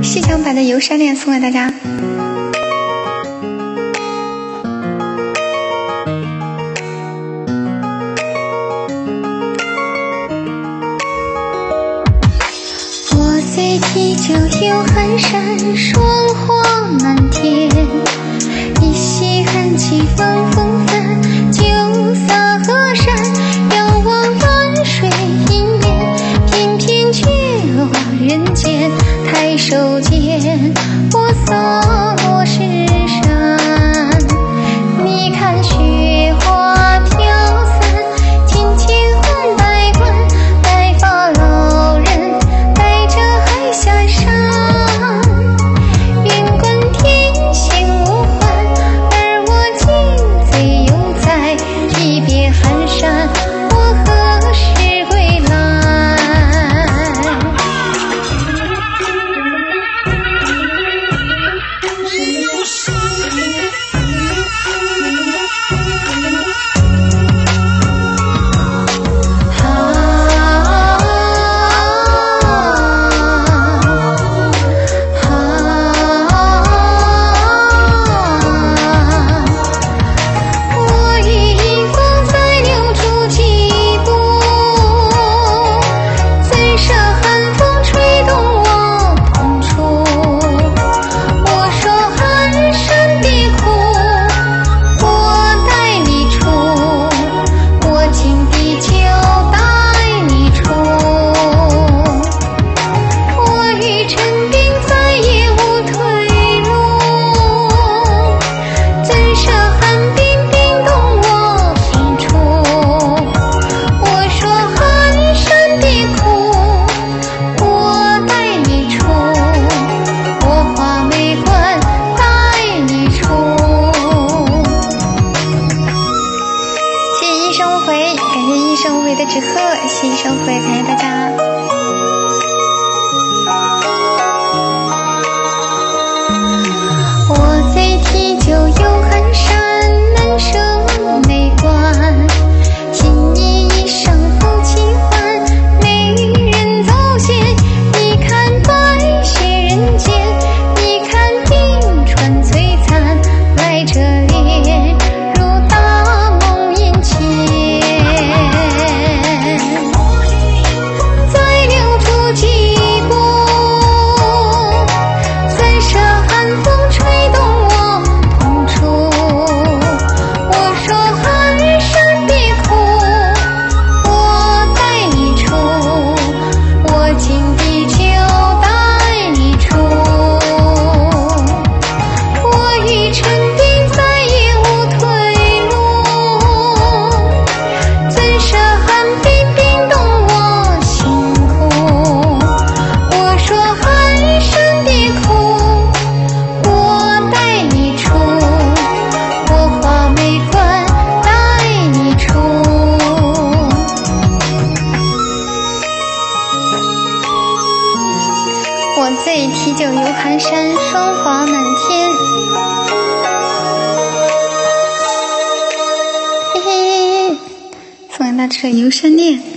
细长版的游山恋送给大家。 我虽提酒又寒山，霜花满天，一夕寒气风风帆，酒洒河山，遥望乱水银烟，翩翩却落人间。抬手间，我洒落石山，你看雪花飘散，千千换百万，白发老人带着海下山。云观天险无患，而我今醉犹在，一别寒山，我何时归来？感谢一生无悔的纸鹤，谢谢一生无悔，感谢大家。我虽提酒又寒山，难舍眉关。新衣衣裳风轻唤，美人走闲。你看白雪人间，你看冰川璀璨，来这里如大梦眼前。我醉提酒游寒山，霜华满天。嘿嘿，送给大家游山恋。